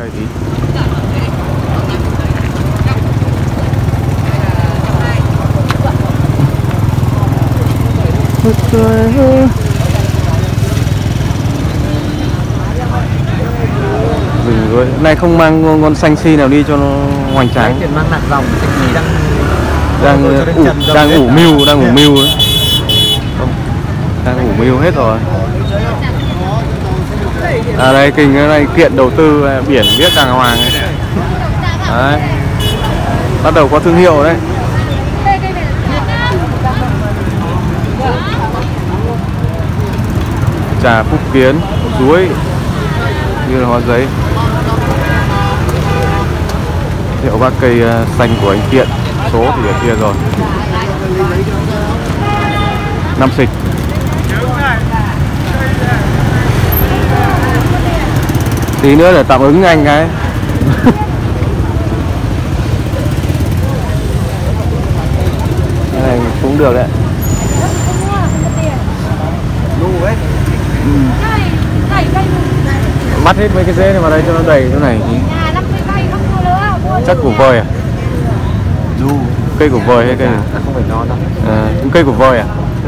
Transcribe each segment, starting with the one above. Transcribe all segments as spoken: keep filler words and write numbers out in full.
đây tí. Rừng rồi. Này không mang con xanh si nào đi cho nó hoành tráng. Mang nạc dòng đang đang ủ, đang ủ mưu, đang ủ mưu ấy. Đang ủ mưu hết rồi. À đây kinh cái này kiện đầu tư biển biết đàng hoàng ấy. Đấy. Bắt đầu có thương hiệu đấy. Trà Phúc Kiến, chuối như là hoa giấy. Hiệu ba cây xanh của anh Kiện, số thì ở kia rồi. Năm xịch. Tí nữa để tạm ứng anh cái. Cái này cũng được đấy. Ừ. Bắt hết mấy cái rễ này vào đây cho nó đầy chỗ này thì... Chắc củ vòi à? Du. Cây củ vòi hay cây? À, không phải nó đâu. À, cây củ vòi à?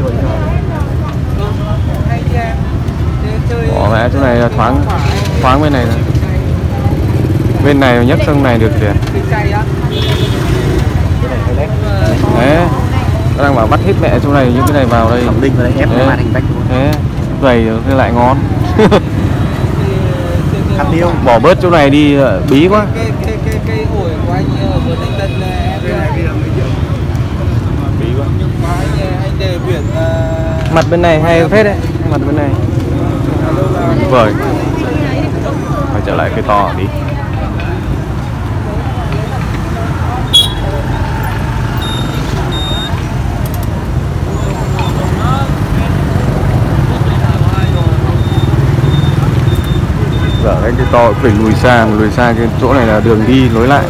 Bỏ mẹ chỗ này là thoáng thoáng bên này này. Bên này nhấc sang này được kìa. Đấy. Nó đang bảo bắt hết mẹ chỗ này những cái này vào đây. Đinh vào đây ép màn hình bách. Thế. Vậy thì lại ngon. Bỏ bớt chỗ này đi bí quá. Cái cái cái cái ổi của anh ở vườn anh Tân bí quá. Anh để biển mặt bên này hay phết đấy, mặt bên này. Vời. Phải trở lại cái to đi. Giờ cái cái to phải lùi xa, lùi xa cái chỗ này là đường đi lối lại.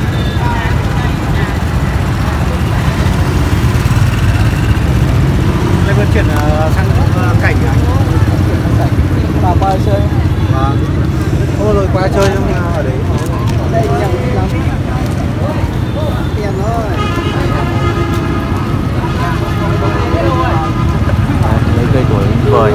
Đây vận chuyển sang cảnh anh. Vào qua chơi. Vâng. Thôi rồi qua chơi nhưng mà ở đấy. Đây chẳng đi lắm. Tiền thôi. Lấy cây của vời.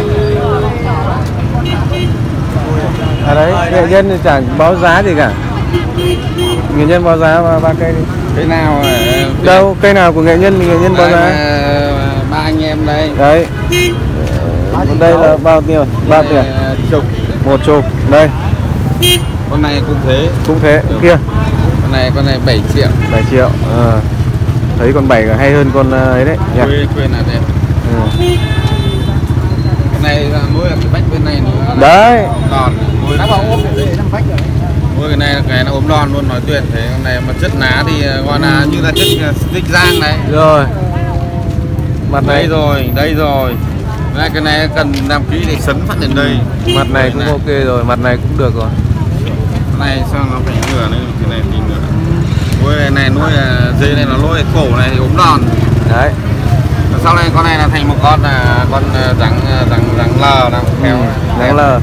À đấy, nghệ nhân thì chẳng báo giá gì cả. Nghệ nhân báo giá ba, ba cây đi. Cây nào? Đâu, cây nào của nghệ nhân thì nghệ nhân báo giá. Ba anh em đây. Đấy. Còn đây là bao nhiêu? Bao tiền? Chục. Một chục. Đây. Con này cũng thế. Cũng thế. Được. Kia. Con này con này bảy triệu. bảy triệu. À. Thấy con bảy hay hơn con ấy đấy. Quên quên là đẹp. Ừ. Cái này là nuôi ở cái bách bên này nữa. Đấy. Đòn. Nuôi nó ốm để năm bách rồi. Nuôi cái này cái nó ốm đòn luôn, nói tuyệt thế. Con này mà chất ná thì gọi là như là chất tích giang đấy. Rồi. Mặt này đây rồi, đây rồi. Đây, cái này cần làm kỹ để sấn phát đến đây. Mặt này cũng ok rồi, mặt này cũng được rồi. Cái này sao nó phải nửa này, cái này thì nửa. Nuôi này, này nuôi dây này nó lôi cổ này thì ốm đòn. Đấy. Sau này con này là thành một con là con rắn rắn rắn lờ nào theo. Rắn lờ.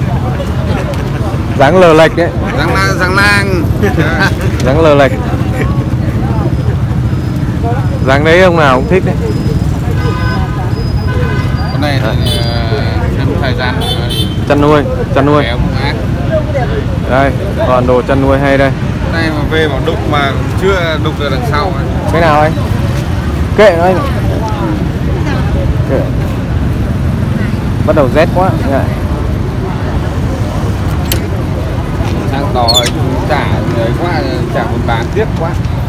Rắn lờ lệch đấy. Rắn lang, rắn lang. Rắn lờ lệch. Rắn đấy ông nào cũng thích đấy. Con này thì trong thời gian chăn nuôi, chăn nuôi. Đây, còn đồ chăn nuôi hay đây. Cái này mà về bảo đục mà chưa đục được đằng sau ấy. Cái nào anh? Kệ nó anh. Kệ. Bắt đầu rét quá. Sang tỏ trả đấy quá, trả muốn bán tiếc quá.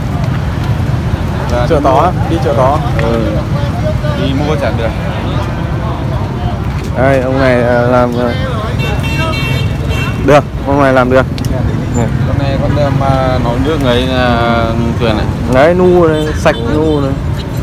Chợ Tó, đi chợ Tó. Ừ. Đi mua trả được. Đây, ông này làm được, ông này làm được. Con này con mà nấu nước ấy là tuyển này. Đấy, nu này, sạch nu này.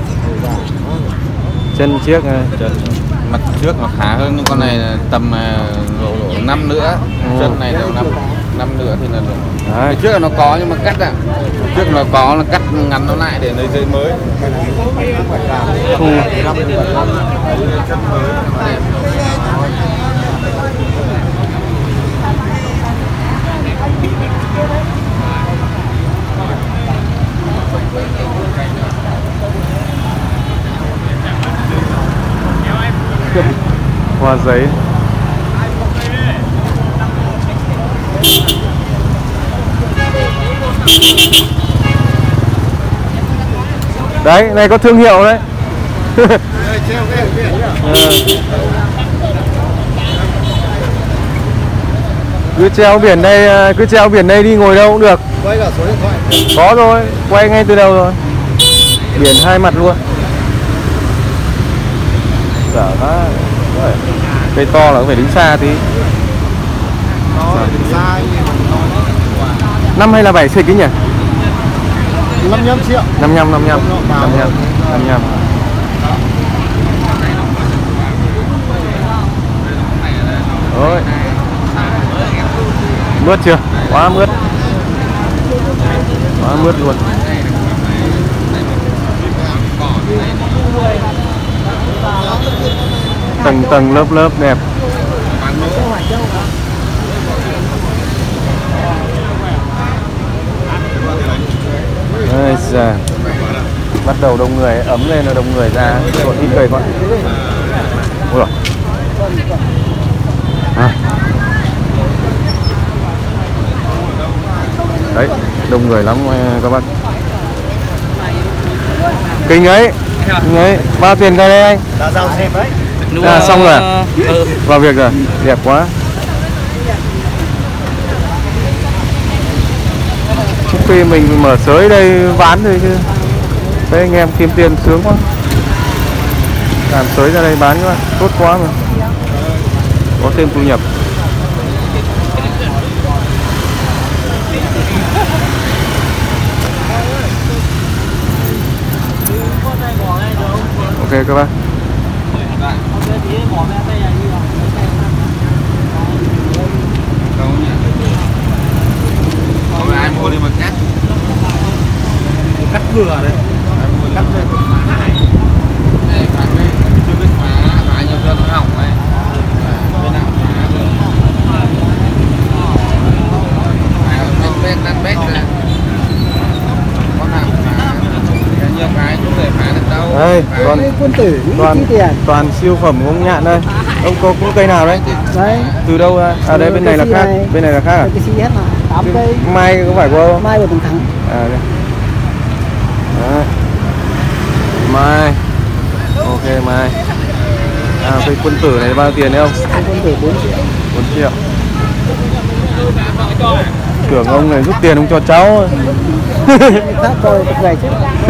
Chân chiếc này. Chân mặt trước nó khá hơn, con này là tầm lộ lộ năm nữa. Ừ. Chân này đều năm năm nữa thì là được. Đấy. Trước là nó có nhưng mà cắt ạ. À. Trước nó có là cắt ngắn nó lại để lấy dây mới. Thu. Hoa giấy. Đấy, này có thương hiệu đấy. Cứ treo biển đây, cứ treo biển đây đi ngồi đâu cũng được. Quay cả số điện thoại. Có rồi, quay ngay từ đầu rồi. Biển hai mặt luôn. Dở quá. Cây to là cũng phải đứng xa tí. Năm hay là bảy xịch ấy nhỉ? năm mươi lăm triệu. năm mươi lăm, năm mươi lăm, năm mươi lăm, năm mươi lăm. Ôi. Mướt chưa? Quá mướt. Quá mướt luôn. Tầng tầng lớp lớp đẹp. Ây da. Bắt đầu đông người, ấm lên rồi đông người ra, còn ít cây quá. Ôi rồi. À. Đấy, đông người lắm các bác. Kinh ấy. Kinh ấy. Bao tiền cây đây anh? Đã giao xem đấy. À, xong rồi à? Ừ. Vào việc rồi, đẹp quá. Trước khi mình mở sới đây bán thôi chứ. Đấy anh em kiếm tiền sướng quá. Làm sới ra đây bán các bạn, tốt quá mà. Có thêm thu nhập. Ok các bác. Không ai mua đi mà cắt. Cắt vừa đấy. Cắt lên. Đây cắt đấy. Chưa biết phá, phá nhiều cho nó hỏng đấy. Bên nào phá được. Năn bét, năn bét ra. Có nào phá. Nhiều cái cũng để phá được đâu. Đây, còn quân tử toàn, toàn siêu phẩm của Nhạn đây. Ông có cũng cây nào đấy? Đấy. Từ đâu ra? À đây bên này là khác, này. Bên này là khác à? Cái xi hết mà, tám cây. Mai có phải của Mai của Tùng Thắng. À đây. Đấy. Mai. Ok mai. À cây quân tử này bao tiền đấy không? Quân tử bốn triệu. bốn triệu. Tưởng ông này rút tiền ông cho cháu. Khác rồi tục về chứ.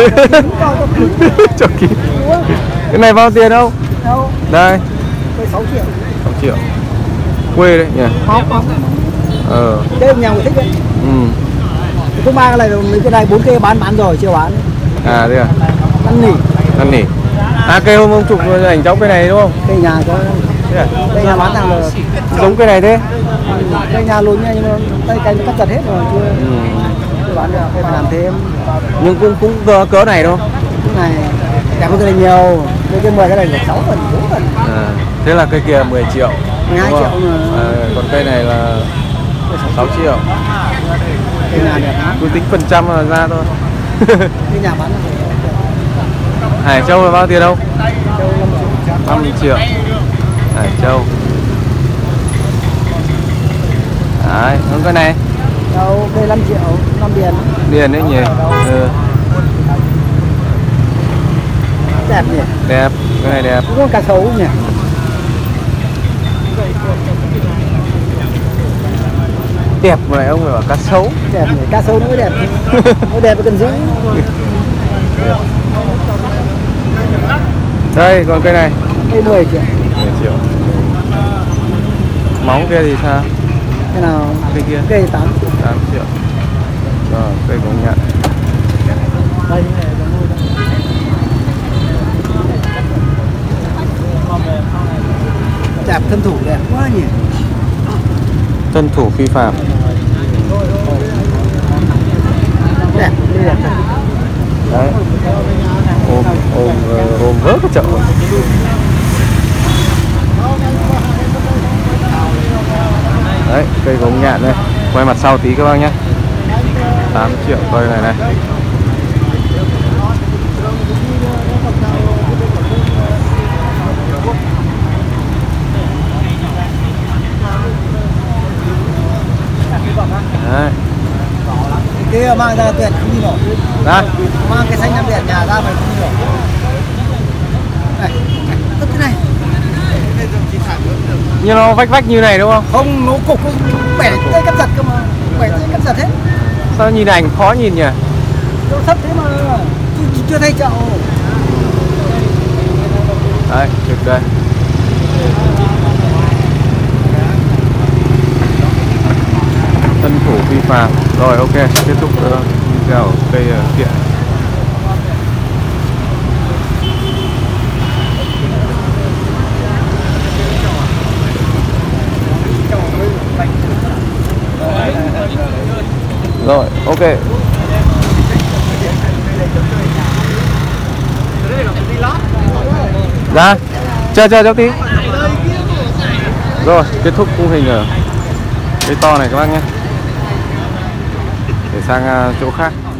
Cho kín. Cái này bao tiền đâu? Đâu? Đây. sáu triệu. sáu triệu. Quê đấy nhỉ? Không, không. Ờ. Cái nhà người thích đấy. Ừ. Có ba cái này, mấy cái này bốn cây bán bán rồi, chưa bán. À thế à? Năn nỉ. Năn nỉ. À cây hôm ông chụp ảnh cháu cây này đúng không? Cây nhà có. Thế à? Cây nhà bán thằng là giống cây này thế? cây nhà luôn nha, nhưng mà cây cây nó cắt giật hết rồi, chưa. Ừ. Chưa bán được, cây phải làm thêm. Nhưng cũng cũng cỡ, cỡ này đâu? Cái này đẹp hơn cái này nhiều. Cây kia mười cái này là sáu phần, bốn phần. À, thế là cây kia mười triệu. mười hai triệu mà. À, còn cây này là sáu triệu. Cây nhà đẹp lắm. Cứ tính phần trăm là ra thôi. Cây nhà bán là Hải Châu là bao tiền đâu? Châu năm triệu. Hải Châu. Đấy, còn cái này? Đâu, cây năm triệu, năm điền. Điền đấy nhỉ? Ừ. Đẹp nhỉ? Đẹp, cái này đẹp. Cũng có cá sấu nhỉ? Đẹp mà lại ông phải bảo cá sấu. Đẹp nhỉ? Cá sấu nó mới đẹp. Nó đẹp mà cần giữ. Đây, còn cây này? Cây mười triệu. mười triệu. Móng kia thì sao? Cái nào? Cây kia? Cây tám triệu. tám triệu. Rồi, cây cũng nhận. Đây, đẹp, thân thủ đẹp quá nhỉ? Thân thủ phi phạm. Đẹp, đây đẹp thật. Đấy. Ôm, ôm, ôm vớt cái chậu. Đấy, cây gống nhạn đây. Quay mặt sau tí các bác nhé. tám triệu cây này này. thế mang ra tuyển không đi nổi. Đó. Mang cái xanh năm đèn nhà ra phải không đi nổi. Này, tất thế này. Như nó vách vách như này đúng không? Không, nó cục bẻ tay cắt giật cơ mà. Bẻ tay cắt giật hết. Sao nhìn ảnh khó nhìn nhỉ? Đâu sắp thế mà. Chưa, chưa thay chậu. Đấy, trực đây. Thân thủ vi phạm. Rồi ok, kết thúc uh, video cây uh, kiện. Rồi, ok. Ra, chờ chờ cháu tí. Rồi, kết thúc khung hình ở cây to này các bác nhé. Để sang uh, chỗ khác.